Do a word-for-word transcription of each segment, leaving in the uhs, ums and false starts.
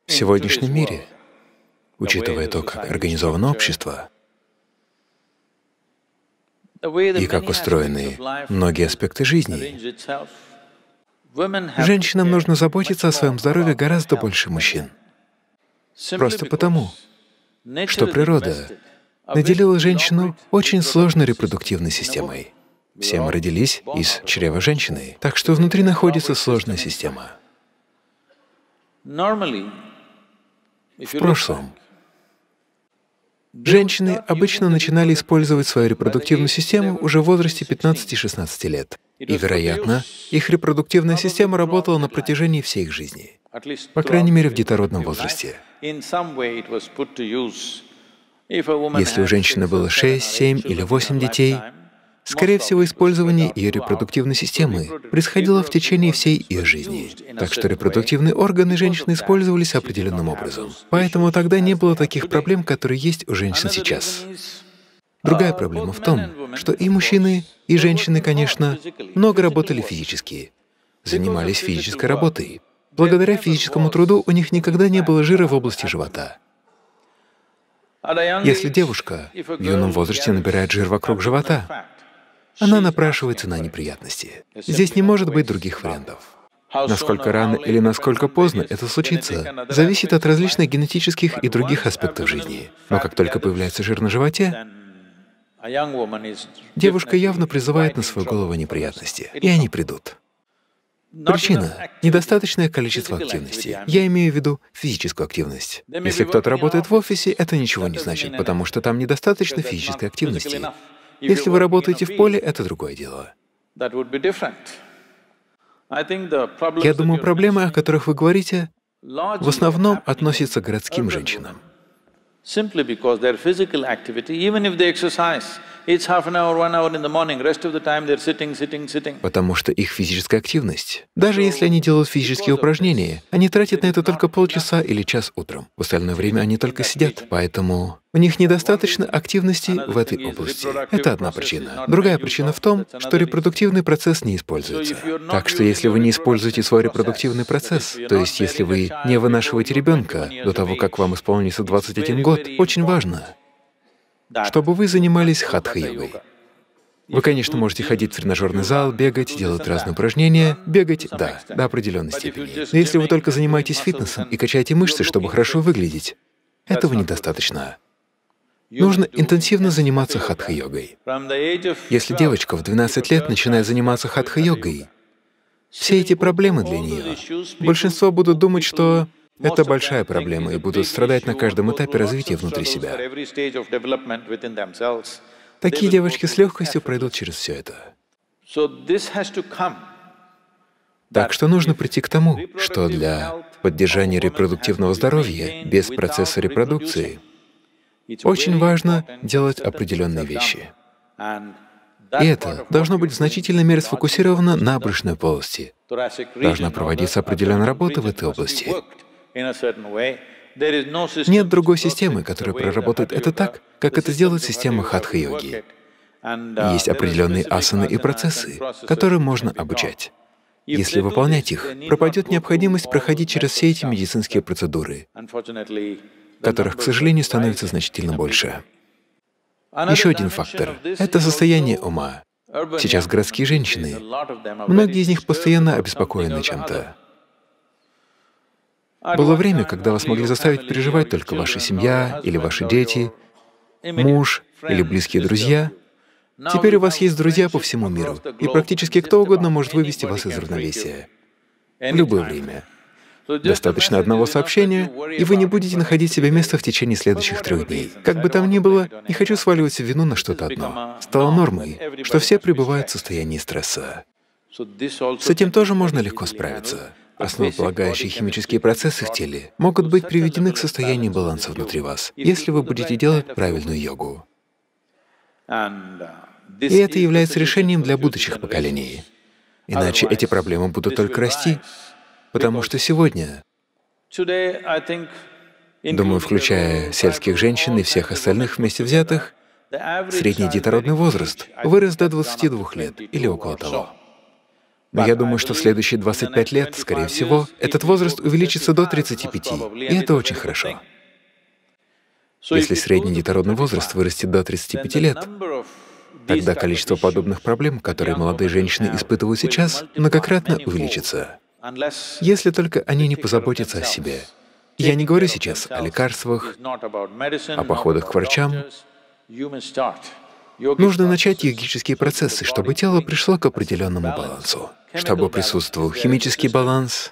В сегодняшнем мире, учитывая то, как организовано общество и как устроены многие аспекты жизни, женщинам нужно заботиться о своем здоровье гораздо больше мужчин. Просто потому, что природа наделила женщину очень сложной репродуктивной системой. Все мы родились из чрева женщины, так что внутри находится сложная система. В прошлом женщины обычно начинали использовать свою репродуктивную систему уже в возрасте пятнадцати-шестнадцати лет. И, вероятно, их репродуктивная система работала на протяжении всей их жизни, по крайней мере, в детородном возрасте. Если у женщины было шесть, семь или восемь детей, скорее всего, использование ее репродуктивной системы происходило в течение всей ее жизни. Так что репродуктивные органы женщины использовались определенным образом. Поэтому тогда не было таких проблем, которые есть у женщин сейчас. Другая проблема в том, что и мужчины, и женщины, конечно, много работали физически, занимались физической работой. Благодаря физическому труду у них никогда не было жира в области живота. Если девушка в юном возрасте набирает жир вокруг живота, она напрашивается на неприятности. Здесь не может быть других вариантов. Насколько рано или насколько поздно это случится, зависит от различных генетических и других аспектов жизни. Но как только появляется жир на животе, девушка явно призывает на свою голову неприятности, и они придут. Причина — недостаточное количество активности. Я имею в виду физическую активность. Если кто-то работает в офисе, это ничего не значит, потому что там недостаточно физической активности. Если вы работаете в поле, это другое дело. Я думаю, проблемы, о которых вы говорите, в основном относятся к городским женщинам. Потому что их физическая активность, даже если они делают физические упражнения, они тратят на это только полчаса или час утром. В остальное время они только сидят, поэтому у них недостаточно активности в этой области. Это одна причина. Другая причина в том, что репродуктивный процесс не используется. Так что если вы не используете свой репродуктивный процесс, то есть если вы не вынашиваете ребенка до того, как вам исполнится двадцать один год, очень важно, чтобы вы занимались хатха-йогой. Вы, конечно, можете ходить в тренажерный зал, бегать, делать разные упражнения, бегать, да, до определенной степени. Но если вы только занимаетесь фитнесом и качаете мышцы, чтобы хорошо выглядеть, этого недостаточно. Нужно интенсивно заниматься хатха-йогой. Если девочка в двенадцать лет начинает заниматься хатха-йогой, все эти проблемы для нее, большинство будут думать, что это большая проблема и будут страдать на каждом этапе развития внутри себя. Такие девочки с легкостью пройдут через все это. Так что нужно прийти к тому, что для поддержания репродуктивного здоровья без процесса репродукции очень важно делать определенные вещи. И это должно быть в значительной мере сфокусировано на брюшной полости. Должна проводиться определенная работа в этой области. Нет другой системы, которая проработает это так, как это сделает система хатха-йоги. Есть определенные асаны и процессы, которые можно обучать. Если выполнять их, пропадет необходимость проходить через все эти медицинские процедуры, которых, к сожалению, становится значительно больше. Еще один фактор — это состояние ума. Сейчас городские женщины, многие из них постоянно обеспокоены чем-то. Было время, когда вас могли заставить переживать только ваша семья или ваши дети, муж или близкие друзья. Теперь у вас есть друзья по всему миру, и практически кто угодно может вывести вас из равновесия в любое время. Достаточно одного сообщения, и вы не будете находить себе места в течение следующих трех дней. Как бы там ни было, не хочу сваливать вину на что-то одно. Стало нормой, что все пребывают в состоянии стресса. С этим тоже можно легко справиться. Основополагающие химические процессы в теле могут быть приведены к состоянию баланса внутри вас, если вы будете делать правильную йогу. И это является решением для будущих поколений. Иначе эти проблемы будут только расти, потому что сегодня, думаю, включая сельских женщин и всех остальных вместе взятых, средний детородный возраст вырос до двадцати двух лет или около того. Но я думаю, что в следующие двадцать пять лет, скорее всего, этот возраст увеличится до тридцати пяти, и это очень хорошо. Если средний детородный возраст вырастет до тридцати пяти лет, тогда количество подобных проблем, которые молодые женщины испытывают сейчас, многократно увеличится. Если только они не позаботятся о себе. Я не говорю сейчас о лекарствах, о походах к врачам. Нужно начать йогические процессы, чтобы тело пришло к определенному балансу, чтобы присутствовал химический баланс,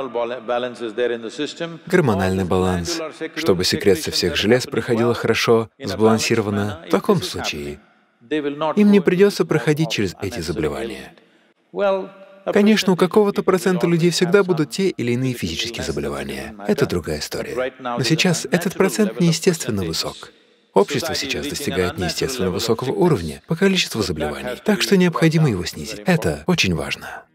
гормональный баланс, чтобы секреция всех желез проходила хорошо, сбалансированно. В таком случае им не придется проходить через эти заболевания. Конечно, у какого-то процента людей всегда будут те или иные физические заболевания. Это другая история. Но сейчас этот процент неестественно высок. Общество сейчас достигает неестественно высокого уровня по количеству заболеваний, так что необходимо его снизить. Это очень важно.